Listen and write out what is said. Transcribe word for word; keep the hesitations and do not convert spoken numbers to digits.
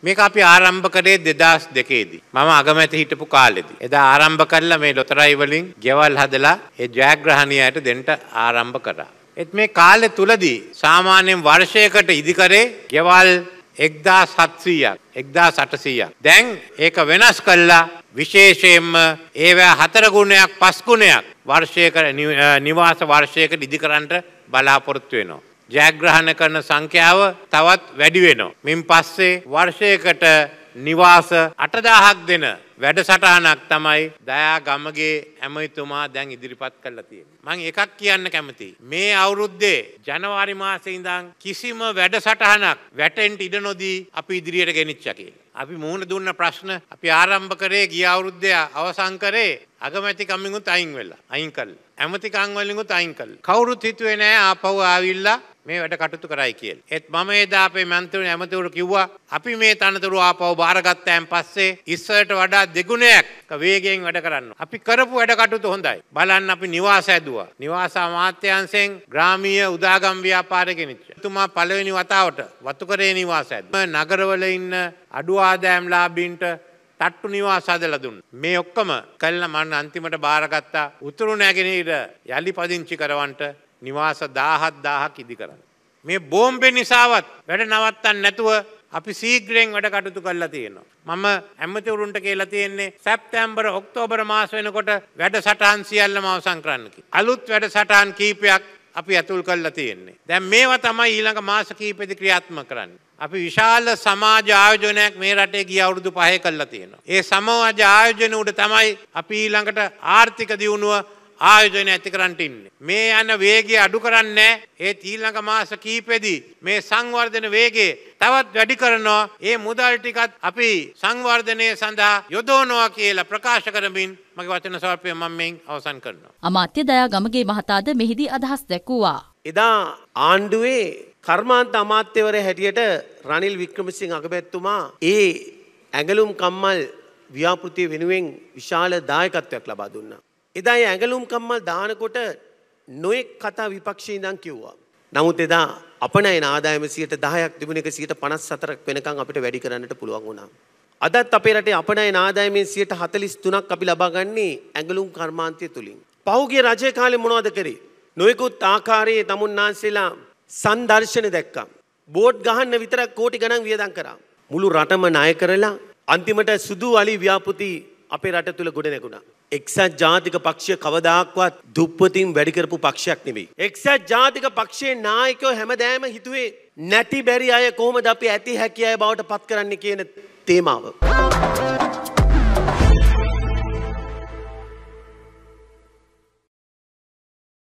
මේක අපි ආරම්භ කරේ දෙදාස් දෙකේ දී. මම අගමැති හිටපු කාලෙදී. එදා ආරම්භ කළා මේ ලොතරැයි වලින් ගෙවල් හදලා ඒ ජයග්‍රහණියයට දෙන්න ආරම්භ කරා. ඒත් මේ කාලේ තුලදී සාමාන්‍යයෙන් වර්ෂයකට ඉදි කරේ ගෙවල් එක්දාස් හත්සීයක් එක්දාස් අටසීයක්. දැන් ඒක වෙනස් කළා විශේෂයෙන්ම ඒවා හතර ගුණයක් පස් ගුණයක් වර්ෂයකට නිවාස වර්ෂයකට ඉදි කරන්න බලාපොරොත්තු වෙනවා. ජයග්‍රහණ කරන සංඛ්‍යාව තවත් වැඩි වෙනවා. මින් පස්සේ වර්ෂයකට නිවාස අටදාහක් දෙන වැඩසටහනක් තමයි දයා ගමගේ ඇමතිතුමා දැන් ඉදිරිපත් කරලා තියෙන්නේ. මම එකක් කියන්න කැමතියි. මේ අවුරුද්දේ ජනවාරි මාසේ ඉඳන් කිසිම වැඩසටහනක් වැටෙන්න ඉඩ නොදී අපි ඉදිරියට ගෙනිච්චා කියලා. අපි මුහුණ දුන්න ප්‍රශ්න අපි ආරම්භ කරේ ගිය අවුරුද්දේ අවසන් කරේ අගමැති කමින්ුත් අයින් වෙලා අයින් කළා. ඇමති කම් වලින්ුත් අයින් කළා. කවුරුත් හිතුවේ නෑ ආපහු ආවිල්ලා මේ වැඩ කටයුතු කරයි කියලා. ඒත් මම එදා අපේ මන්ත්‍රී ඇමතිවරු කිව්වා අපි මේ තනතුරු ආපහු බාරගත්තාන් පස්සේ ඉස්සරට වඩා දෙගුණයක් වේගයෙන් වැඩ කරන්න. අපි කරපු වැඩ කටයුතු හොඳයි. බලන්න අපි නිවාස ඇදුවා. නිවාස අමාත්‍යාංශයෙන් ග්‍රාමීය උදාගම් ව්‍යාපාරය ගෙනිච්චා. එතුමා පළවෙනි වතාවට වතුකරේ නිවාස ඇදුවා. නගරවල ඉන්න අඩු ආදායම් ලාභීන්ට තට්ටු නිවාස හදලා දුන්නා. මේ ඔක්කොම කළා මම අන්තිමට බාරගත්තා උතුරු නැගෙනහිර යලි පදිංචි කරවන්නට නිවාස දහහක් ඉදි කරන්න. මේ බෝම්බේ නිසාවත් වැඩ නවත්තන්න නැතුව අපි සීග්‍රයෙන් වැඩ කටයුතු කරලා තියෙනවා. මම ඇමතිවරුන්ට කියලා තියෙන්නේ සැප්තැම්බර් ඔක්තෝබර් මාස වෙනකොට වැඩසටහන් සියල්ලම අවසන් කරන්න කියලා. අලුත් වැඩසටහන් කීපයක් අපි ඇතුල් කරලා තියෙන්නේ. දැන් මේවා තමයි ඊළඟ මාස කීපෙදි ක්‍රියාත්මක කරන්නේ. අපි විශාල සමාජ ආයෝජනයක් මේ රටේ ගිය අවුරුදු පහේ කරලා තියෙනවා. ඒ සමාජ ආයෝජන උඩ තමයි අපි ඊළඟට ආර්ථික දියුණුව ආයෝජන ඇති කරන්න ඉන්නේ. මේ යන වේගය අඩු කරන්නේ ඒ ඊළඟ මාස කීපෙදී මේ සංවර්ධන වේගය තවත් වැඩි කරනවා. ඒ මුදල් ටිකත් අපි සංවර්ධනය සඳහා යොදවනවා කියලා ප්‍රකාශ කරමින් මගේ වචන ස්වල්පය මම මෙන් අවසන් කරනවා. අමාත්‍ය දයා ගමගේ මහතාද මෙහිදී අදහස් දැක්වුවා. එදා ආණ්ඩුවේ කර්මාන්ත අමාත්‍යවරයා හැටියට රනිල් වික්‍රමසිංහ අගමැතිතුමා ඒ ඇඟලුම් කම්මල් ව්‍යාපෘතිය වෙනුවෙන් විශාල දායකත්වයක් ලබා දුන්නා. එදා ඒ ඇඟලුම් කම්මල් දානකොට නොඑක් කතා විපක්ෂයේ ඉඳන් කිව්වා. නමුත් එදා අපනයන ආදායම සියයට දහයක් තිබුණ එක සියයට පනස් හතරක් වෙනකන් අපිට වැඩි කරන්නට පුළුවන් වුණා. අදත් අපේ රටේ අපනයන ආදායමෙන් සියයට හතළිස් තුනක් අපි ලබා ගන්නේ ඇඟලුම් කර්මාන්තය තුලින්. පහුගිය රජයේ කාලේ මොනවද කරේ? නොයෙකුත් ආකාරයේ තමුන්නාන්සේලා සංදර්ශන දැක්කා. බෝඩ් ගහන්න විතරක් කෝටි ගණන් වියදම් කරා. මුළු රටම ණය කරලා අන්තිමට සුදු අලි ව්‍යාපෘති අපේ රට තුල ගොඩ නැගුණා. එක්සත් ජාතික පක්ෂය කවදාක්වත් දුප්පතින් වැඩි කරපු පක්ෂයක් නෙවෙයි. එක්සත් ජාතික පක්ෂයේ නායකයෝ හැමදාම හිතුවේ නැති බැරි අය කොහොමද අපි ඇති හැකි අය බවට පත් කරන්නේ කියන තේමාව.